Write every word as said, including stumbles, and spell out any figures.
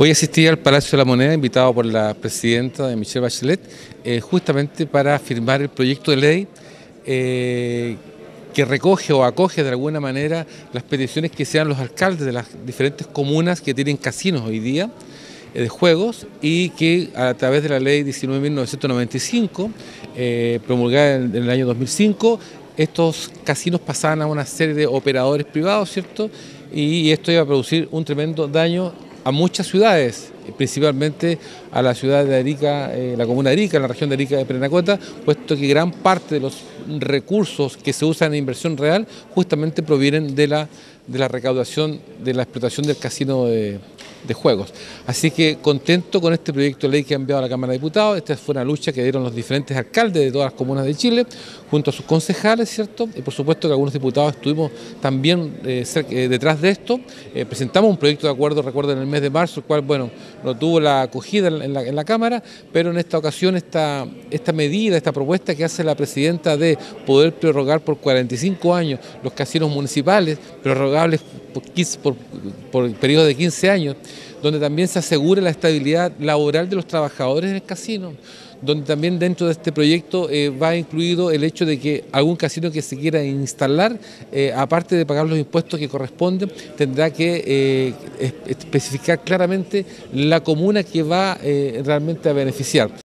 Hoy asistí al Palacio de la Moneda, invitado por la presidenta de Michelle Bachelet, eh, justamente para firmar el proyecto de ley eh, que recoge o acoge de alguna manera las peticiones que sean los alcaldes de las diferentes comunas que tienen casinos hoy día eh, de juegos y que a través de la ley diecinueve mil novecientos noventa y cinco, eh, promulgada en, en el año dos mil cinco, estos casinos pasaban a una serie de operadores privados, ¿cierto? Y esto iba a producir un tremendo daño a muchas ciudades, principalmente a la ciudad de Arica, eh, la comuna de Arica, en la región de Arica de Parinacota, puesto que gran parte de los recursos que se usan en inversión real justamente provienen de la, de la recaudación, de la explotación del casino de, de juegos. Así que contento con este proyecto de ley que ha enviado a la Cámara de Diputados. Esta fue una lucha que dieron los diferentes alcaldes de todas las comunas de Chile, junto a sus concejales, ¿cierto? Y por supuesto que algunos diputados estuvimos también eh, cerca, eh, detrás de esto. Eh, presentamos un proyecto de acuerdo, recuerdo, en el mes de marzo, el cual, bueno, no tuvo la acogida en la, en la Cámara, pero en esta ocasión esta, esta medida, esta propuesta que hace la presidenta de poder prorrogar por cuarenta y cinco años los casinos municipales, prorrogables por, quince, por, por el periodo de quince años, donde también se asegure la estabilidad laboral de los trabajadores en el casino, donde también dentro de este proyecto eh, va incluido el hecho de que algún casino que se quiera instalar, eh, aparte de pagar los impuestos que corresponden, tendrá que eh, especificar claramente la comuna que va eh, realmente a beneficiar.